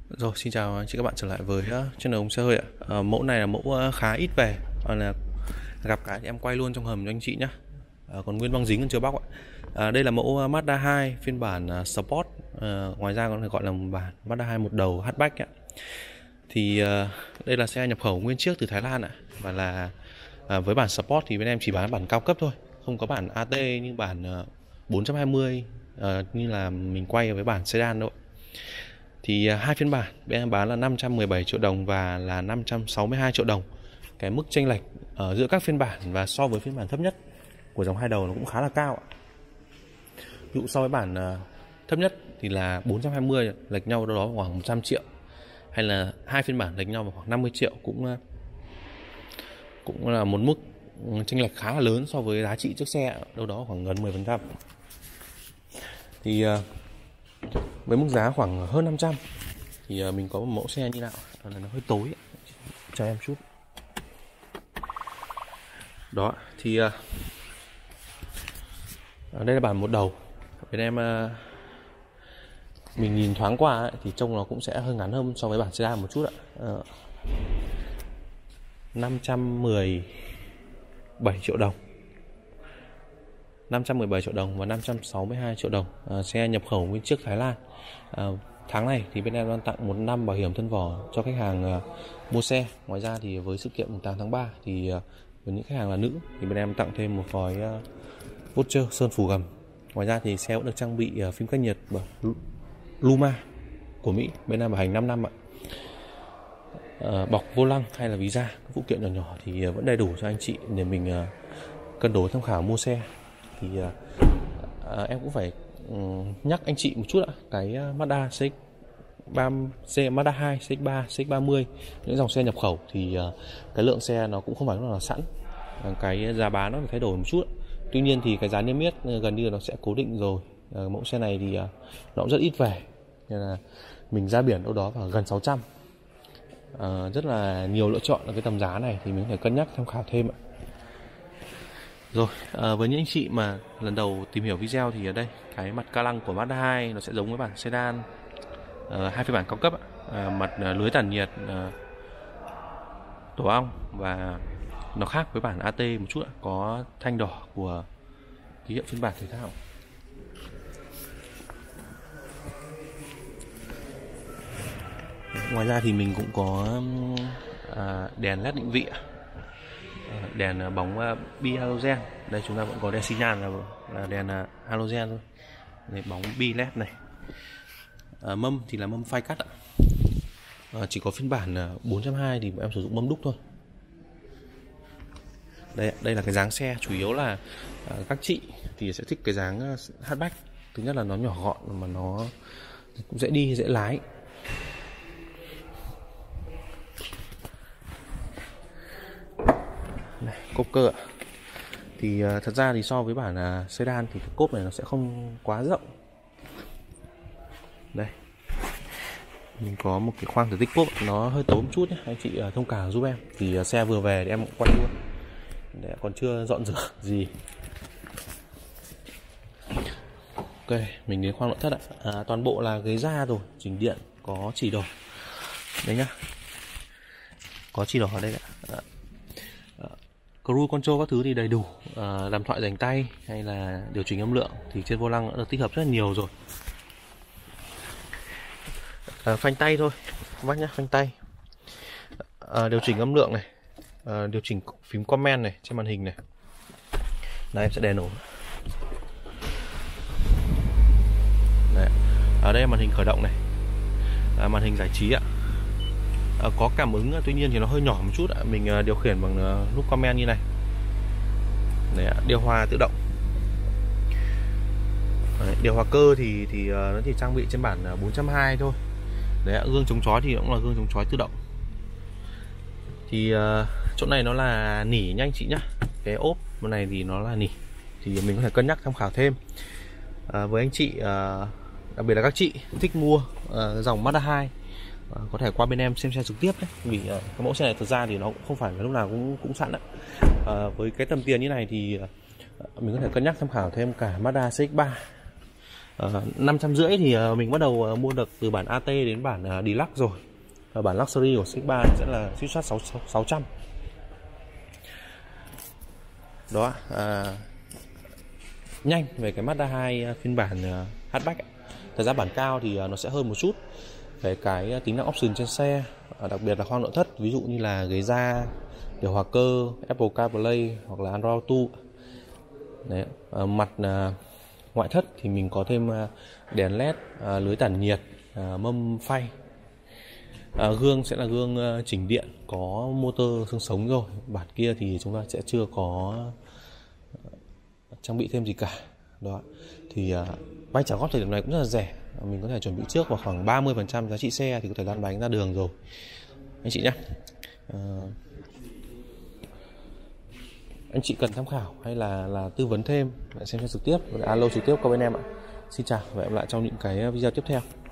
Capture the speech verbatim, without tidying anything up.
Rồi, xin chào anh chị các bạn trở lại với uh, channel Hùng Xe Hơi ạ. Ờ, mẫu này là mẫu uh, khá ít về, còn là gặp cái thì em quay luôn trong hầm cho anh chị nhé. Ờ, còn nguyên băng dính còn chưa bóc ạ. Ờ, đây là mẫu uh, Mazda hai phiên bản uh, Sport. Ờ, ngoài ra còn được gọi là một bản Mazda hai một đầu hatchback ạ. Thì uh, đây là xe nhập khẩu nguyên chiếc từ Thái Lan ạ. Và là uh, với bản Sport thì bên em chỉ bán bản cao cấp thôi, không có bản a tê như bản uh, bốn trăm hai mươi uh, như là mình quay với bản sedan đâu. Thì hai phiên bản bên em bán là năm trăm mười bảy triệu đồng và là năm trăm sáu mươi hai triệu đồng. Cái mức chênh lệch ở giữa các phiên bản và so với phiên bản thấp nhất của dòng hai đầu nó cũng khá là cao ạ. Ví dụ so với bản thấp nhất thì là bốn trăm hai mươi, lệch nhau đâu đó khoảng một trăm triệu, hay là hai phiên bản lệch nhau vào khoảng năm mươi triệu, cũng cũng là một mức chênh lệch khá là lớn so với giá trị chiếc xe, đâu đó khoảng gần mười phần trăm. Thì với mức giá khoảng hơn năm trăm thì mình có một mẫu xe như nào, đó là nó hơi tối, cho em chút. Đó thì đây là bản một đầu. Bên em mình nhìn thoáng qua ấy, thì trông nó cũng sẽ hơi ngắn hơn so với bản sedan một chút ạ. năm trăm mười bảy triệu đồng, năm trăm mười bảy triệu đồng và năm trăm sáu mươi hai triệu đồng. À, xe nhập khẩu nguyên chiếc Thái Lan. À, tháng này thì bên em đang tặng một năm bảo hiểm thân vỏ cho khách hàng uh, mua xe. Ngoài ra thì với sự kiện mùng tám tháng ba thì uh, với những khách hàng là nữ thì bên em tặng thêm một gói uh, voucher sơn phủ gầm. Ngoài ra thì xe cũng được trang bị uh, phim cách nhiệt bởi Luma của Mỹ, bên em bảo hành năm năm ạ. Uh, bọc vô lăng hay là ví da, các phụ kiện nhỏ nhỏ thì uh, vẫn đầy đủ cho anh chị để mình uh, cân đối tham khảo mua xe. Thì uh, uh, em cũng phải um, nhắc anh chị một chút ạ. Cái uh, Mazda xê ích ba, Mazda hai, xê ích ba, xê ích ba mươi, những dòng xe nhập khẩu thì uh, cái lượng xe nó cũng không phải là sẵn, uh, cái giá bán nó phải thay đổi một chút. Tuy nhiên thì cái giá niêm yết uh, gần như nó sẽ cố định rồi. Uh, mẫu xe này thì uh, nó cũng rất ít về, nên là mình ra biển đâu đó vào gần sáu trăm. Uh, rất là nhiều lựa chọn ở cái tầm giá này thì mình phải cân nhắc tham khảo thêm ạ. Rồi, à, với những anh chị mà lần đầu tìm hiểu video thì ở đây cái mặt ca lăng của Mazda hai nó sẽ giống với bản sedan, à, hai phiên bản cao cấp, à, mặt à, lưới tản nhiệt, à, tổ ong, và nó khác với bản a tê một chút, có thanh đỏ của ký hiệu phiên bản thể thao. Ngoài ra thì mình cũng có à, đèn led định vị, đèn bóng bi halogen. Đây chúng ta vẫn có đèn xi nhan là, là đèn halogen thôi. Đây, bóng bi led này. À, mâm thì là mâm phai cắt ạ. À, chỉ có phiên bản bốn trăm hai thì em sử dụng mâm đúc thôi. Đây, đây là cái dáng xe, chủ yếu là à, các chị thì sẽ thích cái dáng hatchback. Thứ nhất là nó nhỏ gọn mà nó cũng dễ đi, dễ lái. Này, cốp cơ ạ. Thì uh, thật ra thì so với bản uh, sedan thì cái cốp này nó sẽ không quá rộng. Đây, mình có một cái khoang thử tích cốp nó hơi tối một chút nhé, anh chị uh, thông cảm giúp em. Thì uh, xe vừa về thì em cũng quay luôn, để còn chưa dọn rửa gì. Ok, mình đến khoang nội thất ạ. À, toàn bộ là ghế da rồi, chỉnh điện, có chỉ đỏ đây nhá, có chỉ đỏ ở đây ạ. À, cruise control các thứ thì đầy đủ, à, làm thoại dành tay hay là điều chỉnh âm lượng thì trên vô lăng đã được tích hợp rất là nhiều rồi. À, phanh tay thôi các bác nhé, phanh tay, à, điều chỉnh âm lượng này, à, điều chỉnh phím comment này trên màn hình này. Đây em sẽ đè nổ. Đấy. Ở đây là màn hình khởi động này, à, màn hình giải trí ạ. À, có cảm ứng, tuy nhiên thì nó hơi nhỏ một chút ạ. Mình uh, điều khiển bằng uh, nút comment như này. Đấy, điều hòa tự động. Đấy, điều hòa cơ thì thì uh, nó chỉ trang bị trên bản uh, bốn trăm hai thôi. Đấy, gương chống chói thì cũng là gương chống chói tự động. Thì uh, chỗ này nó là nỉ nha anh chị nhá. Cái ốp bên này thì nó là nỉ, thì mình có thể cân nhắc tham khảo thêm. Uh, với anh chị, uh, đặc biệt là các chị thích mua uh, dòng Mazda hai, À, có thể qua bên em xem xe trực tiếp đấy. Vì uh, cái mẫu xe này thực ra thì nó cũng không phải là lúc nào cũng cũng sẵn đấy. À, với cái tầm tiền như này thì uh, mình có thể cân nhắc tham khảo thêm cả Mazda xê ích ba, năm trăm rưỡi thì mình bắt đầu mua được từ bản a tê đến bản Deluxe rồi. Và bản Luxury của Sigma sẽ là suýt soát sáu trăm. Đó, à, nhanh về cái Mazda hai phiên bản hatchback. Thật ra bản cao thì nó sẽ hơn một chút về cái tính năng option trên xe, đặc biệt là khoang nội thất, ví dụ như là ghế da, điều hòa cơ, Apple CarPlay hoặc là Android Auto. Đấy, à, mặt à, ngoại thất thì mình có thêm à, đèn led, à, lưới tản nhiệt, à, mâm phay. À, gương sẽ là gương à, chỉnh điện có motor xương sống rồi. Bản kia thì chúng ta sẽ chưa có trang bị thêm gì cả. Đó. Thì à, vay trả góp thời điểm này cũng rất là rẻ. Mình có thể chuẩn bị trước vào khoảng ba mươi phần trăm giá trị xe thì có thể lăn bánh ra đường rồi anh chị nhé. À, anh chị cần tham khảo hay là là tư vấn thêm, xem xem trực tiếp, alo trực tiếp qua bên em ạ. Xin chào và hẹn gặp lại trong những cái video tiếp theo.